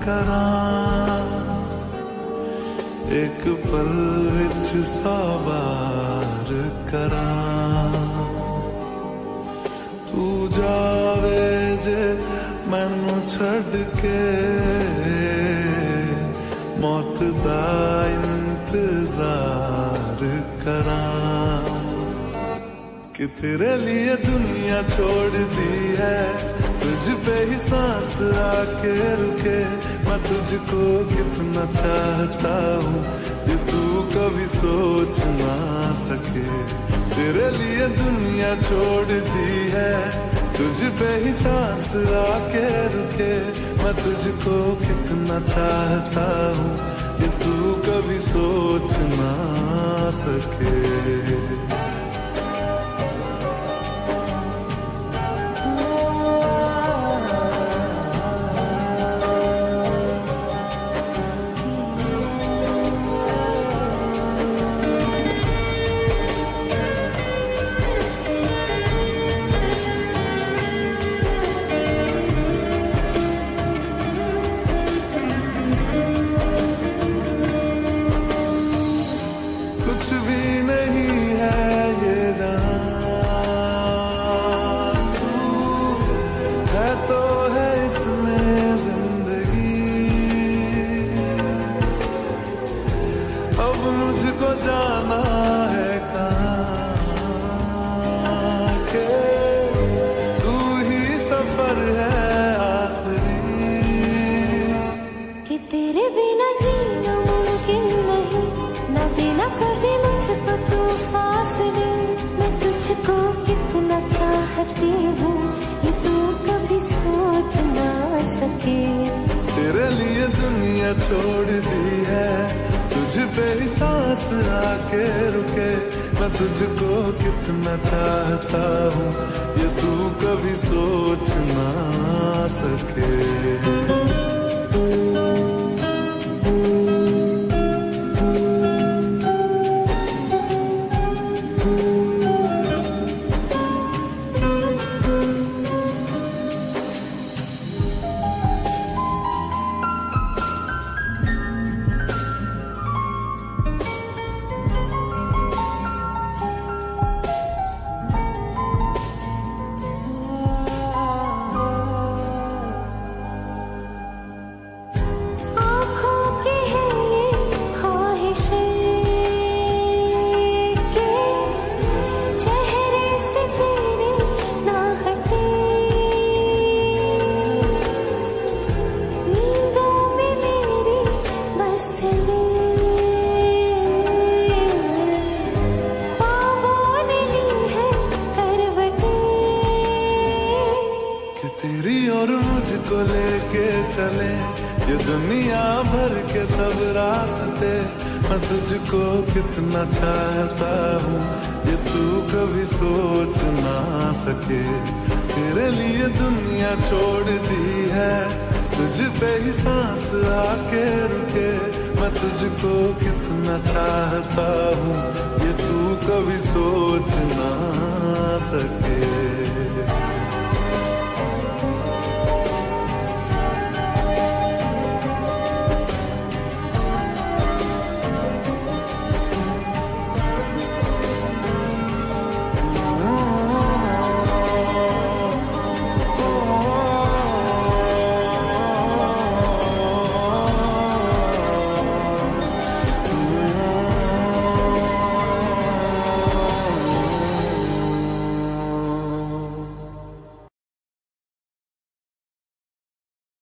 करां, एक पल विच 100 बार करां। तू जावे जे मैनू छड़ के, मौत दा इंतजार करां। कि तेरे लिए दुनिया छोड़ दी है, तुझ पे ही सांस आके रुके। मैं तुझको कितना चाहता हूँ ये तू कभी सोच ना सके। तेरे लिए दुनिया छोड़ दी है, तुझ पे ही सांस आके रुके। मैं तुझको कितना चाहता हूँ ये तू कभी सोच ना सके। कुछ भी नहीं है ये जहां, तू है तो है इसमें जिंदगी। अब मुझको जाना है कहाँ के, तू ही सफर है आखिरी। कि तेरे बिना जीना मुमकिन नहीं, ना देना कभी मुझको तू फासले। मैं तुझको कितना चाहती हूँ ये तू कभी सोच ना सके। तेरे लिए दुनिया छोड़ दी है, तुझ पे ही सांस आके रुके। मैं तुझको कितना चाहता हूँ ये तू कभी सोच ना सके। तेरी और मुझको लेके चले ये दुनिया भर के सब रास्ते। मैं तुझको कितना चाहता हूँ ये तू कभी सोच ना सके। तेरे लिए दुनिया छोड़ दी है, तुझ पे ही सांस आके रुके। मैं तुझको कितना चाहता हूँ ये तू कभी सोच ना सके।